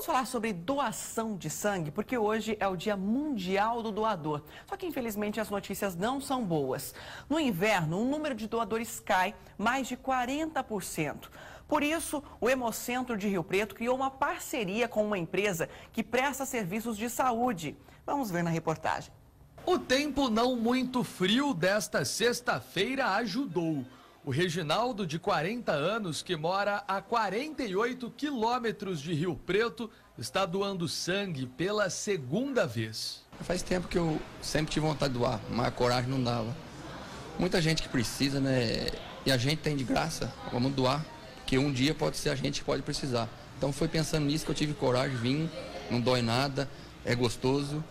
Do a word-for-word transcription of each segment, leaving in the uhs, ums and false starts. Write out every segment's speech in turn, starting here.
Vamos falar sobre doação de sangue, porque hoje é o Dia Mundial do Doador. Só que, infelizmente, as notícias não são boas. No inverno, o número de doadores cai mais de quarenta por cento. Por isso, o Hemocentro de Rio Preto criou uma parceria com uma empresa que presta serviços de saúde. Vamos ver na reportagem. O tempo não muito frio desta sexta-feira ajudou. O Reginaldo, de quarenta anos, que mora a quarenta e oito quilômetros de Rio Preto, está doando sangue pela segunda vez. Faz tempo que eu sempre tive vontade de doar, mas a coragem não dava. Muita gente que precisa, né? E a gente tem de graça, vamos doar, que um dia pode ser a gente que pode precisar. Então foi pensando nisso que eu tive coragem, vim, não dói nada, é gostoso.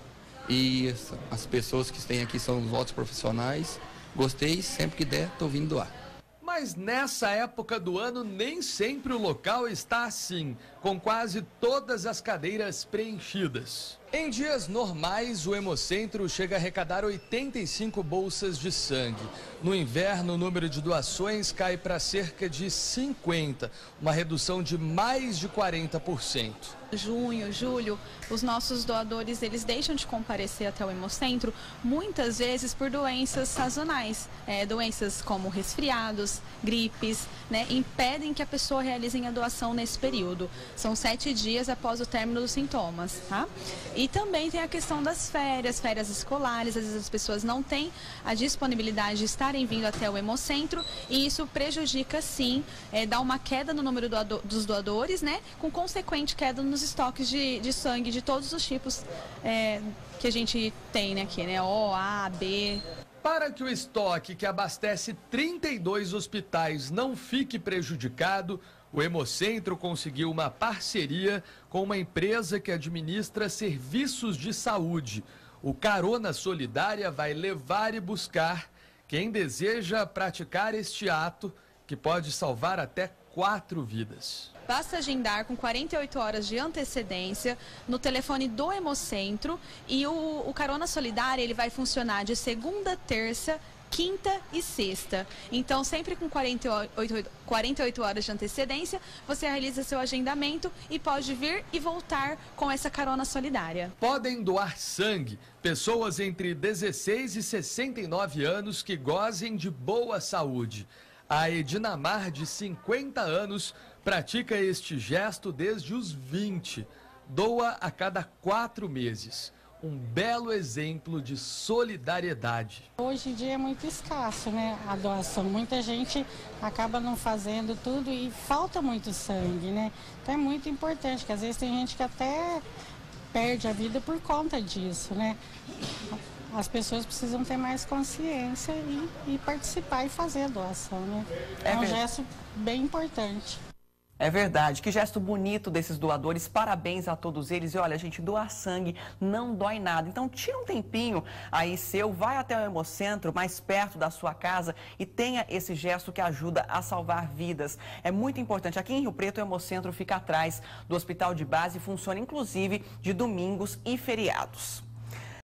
E as pessoas que têm aqui são os outros profissionais. Gostei, sempre que der, estou vindo doar. Mas nessa época do ano, nem sempre o local está assim, com quase todas as cadeiras preenchidas. Em dias normais, o Hemocentro chega a arrecadar oitenta e cinco bolsas de sangue. No inverno, o número de doações cai para cerca de cinquenta, uma redução de mais de quarenta por cento. Junho, julho, os nossos doadores eles deixam de comparecer até o Hemocentro muitas vezes por doenças sazonais, é, doenças como resfriados, gripes, né, impedem que a pessoa realize a doação nesse período. São sete dias após o término dos sintomas, tá? E também tem a questão das férias, férias escolares, às vezes as pessoas não têm a disponibilidade de estarem vindo até o Hemocentro e isso prejudica sim, é, dá uma queda no número doado, dos doadores, né, com consequente queda nos estoques de, de sangue de todos os tipos é, que a gente tem, né, aqui, né, O, A, B. Para que o estoque que abastece trinta e dois hospitais não fique prejudicado, o Hemocentro conseguiu uma parceria com uma empresa que administra serviços de saúde. O Carona Solidária vai levar e buscar quem deseja praticar este ato, que pode salvar até quatro vidas. Basta agendar com quarenta e oito horas de antecedência no telefone do Hemocentro e o, o Carona Solidária ele vai funcionar de segunda, terça, quinta e sexta. Então, sempre com quarenta e oito horas de antecedência, você realiza seu agendamento e pode vir e voltar com essa carona solidária. Podem doar sangue pessoas entre dezesseis e sessenta e nove anos que gozem de boa saúde. A Edinamar, de cinquenta anos, pratica este gesto desde os vinte. Doa a cada quatro meses. Um belo exemplo de solidariedade. Hoje em dia é muito escasso, né, a doação. Muita gente acaba não fazendo tudo e falta muito sangue, né? Então é muito importante, que às vezes tem gente que até perde a vida por conta disso, né? As pessoas precisam ter mais consciência e, e participar e fazer a doação, né? É, é um gesto bem importante. É verdade, que gesto bonito desses doadores, parabéns a todos eles. E olha, gente, doar sangue não dói nada, então tira um tempinho aí seu, vai até o Hemocentro, mais perto da sua casa e tenha esse gesto que ajuda a salvar vidas. É muito importante, aqui em Rio Preto o Hemocentro fica atrás do Hospital de Base e funciona inclusive de domingos e feriados.